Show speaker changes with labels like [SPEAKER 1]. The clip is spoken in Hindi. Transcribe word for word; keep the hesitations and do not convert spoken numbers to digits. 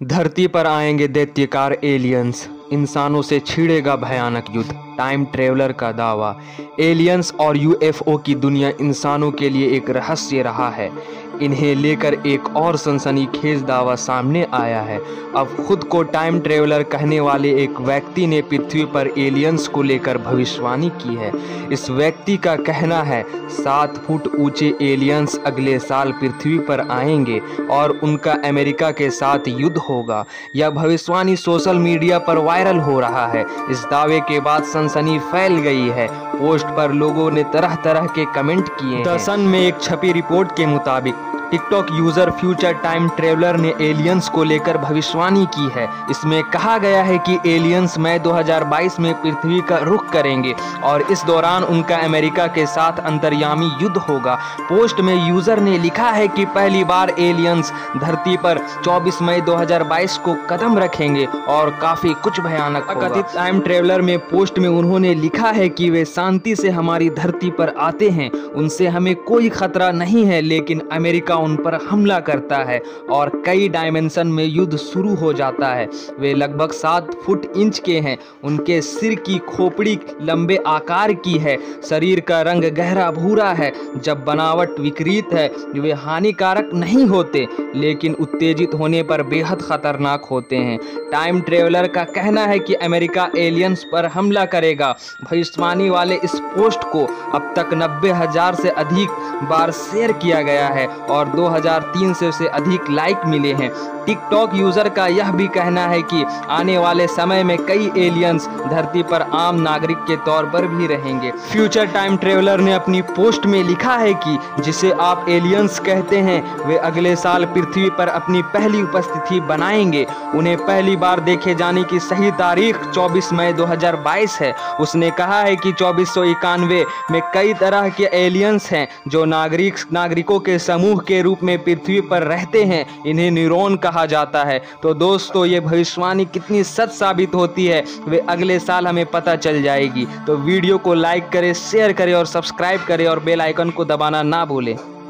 [SPEAKER 1] धरती पर आएंगे दैत्यकार एलियंस, इंसानों से छिड़ेगा भयानक युद्ध। टाइम ट्रेवलर का दावा। एलियंस और यूएफओ की दुनिया इंसानों के लिए एक रहस्य रहा है। इन्हें लेकर एक और सनसनीखेज दावा सामने आया है। अब खुद को टाइम ट्रेवलर कहने वाले एक व्यक्ति ने पृथ्वी पर एलियंस को लेकर भविष्यवाणी की है। इस व्यक्ति का कहना है सात फुट ऊंचे एलियंस अगले साल पृथ्वी पर आएंगे और उनका अमेरिका के साथ युद्ध होगा। यह भविष्यवाणी सोशल मीडिया पर वायरल हो रहा है। इस दावे के बाद सनसनी फैल गई है। पोस्ट पर लोगों ने तरह तरह के कमेंट किए। द सन में एक छपी रिपोर्ट के मुताबिक TikTok user future time traveller ने एलियंस को लेकर भविष्यवाणी की है। इसमें कहा गया है कि एलियंस मई दो हज़ार बाईस में पृथ्वी का रुख करेंगे और इस दौरान उनका अमेरिका के साथ अंतर्यामी युद्ध होगा। पोस्ट में यूजर ने लिखा है कि पहली बार एलियंस धरती पर चौबीस मई दो हज़ार बाईस को कदम रखेंगे और काफी कुछ भयानक होगा। कथित टाइम ट्रेवलर में पोस्ट में उन्होंने लिखा है कि वे शांति से हमारी धरती पर आते हैं, उनसे हमें कोई खतरा नहीं है, लेकिन अमेरिका उन पर हमला करता है और कई डायमेंशन में युद्ध शुरू हो जाता है। वे लगभग सात फुट इंच के हैं। उनके सिर की खोपड़ी लंबे आकार की है। शरीर का रंग गहरा भूरा है। जब बनावट विकृत है, वे हानिकारक नहीं होते, लेकिन उत्तेजित होने पर बेहद खतरनाक होते हैं। टाइम ट्रेवलर का कहना है कि अमेरिका एलियंस पर हमला करेगा। भविष्यवाणी वाले इस पोस्ट को अब तक नब्बे हजार से अधिक बार शेयर किया गया है और दो हज़ार तीन सौ से अधिक लाइक मिले हैं। टिकटॉक यूजर का यह भी कहना है कि आने वाले समय में कई एलियंस धरती पर आम नागरिक के तौर पर भी रहेंगे। फ्यूचर टाइम ट्रेवलर ने अपनी पोस्ट में लिखा है कि जिसे आप एलियंस कहते हैं, वे अगले साल पृथ्वी पर अपनी पहली उपस्थिति बनाएंगे। उन्हें पहली बार देखे जाने की सही तारीख चौबीस मई दो हज़ार बाईस है। उसने कहा है कि चौबीस सौ इक्यानवे में कई तरह के एलियंस हैं जो नागरिक नागरिकों के समूह के रूप में पृथ्वी पर रहते हैं। इन्हें न्यूरॉन कहा जाता है। तो दोस्तों, ये भविष्यवाणी कितनी सच साबित होती है वे अगले साल हमें पता चल जाएगी। तो वीडियो को लाइक करें, शेयर करें और सब्सक्राइब करें और बेल आइकन को दबाना ना भूलें।